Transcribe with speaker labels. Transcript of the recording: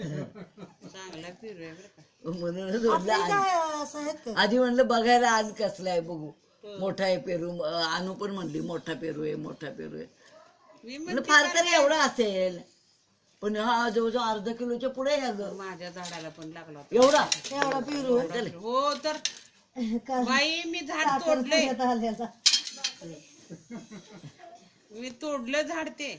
Speaker 1: चांगला पेरू आहे बरं का.
Speaker 2: म्हणूनच म्हटलं
Speaker 3: काय असं आहेत का?
Speaker 2: आधी म्हणलं बघायला आज कसला आहे बघू. मोठा आहे पेरू. अनु पण म्हणली मोठा पेरू आहे, मोठा पेरू आहे.
Speaker 1: मी
Speaker 2: म्हणलं फार तरी एवढा असेल, पण हा जवळजवळ अर्धा किलोच्या पुढे आहे अगं.
Speaker 1: माझ्या झाडाला पण लागला होता.
Speaker 2: एवढा
Speaker 3: एवढा पिरू
Speaker 1: हो तर
Speaker 3: का
Speaker 1: बाई मी झाड तोडलंय.
Speaker 3: आलेला
Speaker 1: मी तोडलं झाड ते.